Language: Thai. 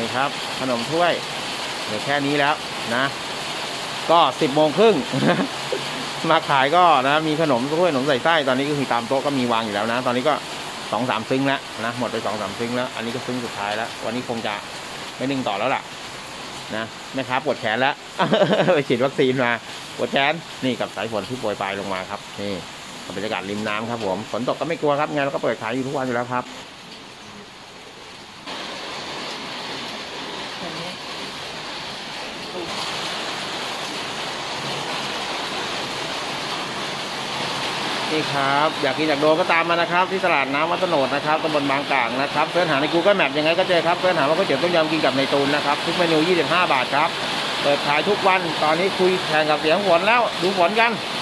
นี่ครับขนมถ้วยเหลือแค่นี้แล้วนะก็10:30 มาขายก็นะมีขนมถ้วยขนมใส่ไส้ตอนนี้ก็คือตามโต๊ะก็มีวางอยู่แล้วนะตอนนี้ก็2-3 ซึ้งแล้วนะหมดไป2-3 ซึ้งแล้วอันนี้ก็ซึ้งสุดท้ายแล้ววันนี้คงจะไม่นึ่งต่อแล้วล่ะนะแม่ค้าปวดแขนแล้ว ไปฉีดวัคซีนมาปวดแขนนี่กับสายฝนที่โปรยปลายลงมาครับนี่บรรยากาศริมน้ำครับผมฝนตกก็ไม่กลัวครับงานเราก็เปิดขายอยู่ทุกวันอยู่แล้วครับนี่ครับอยากกินอยากโดนก็ตามมานะครับที่ตลาดน้ำวัดโนดนะครับตำบลบางกลางนะครับเสิร์ชหาใน Google Map ยังไงก็เจอครับเสิร์ชหาว่าก๋วยเตี๋ยวต้มยำกินกับในตูนนะครับทุกเมนู25 บาทครับเปิดขายทุกวันตอนนี้คุยแข่งกับเสียงฝนแล้วดูฝนกัน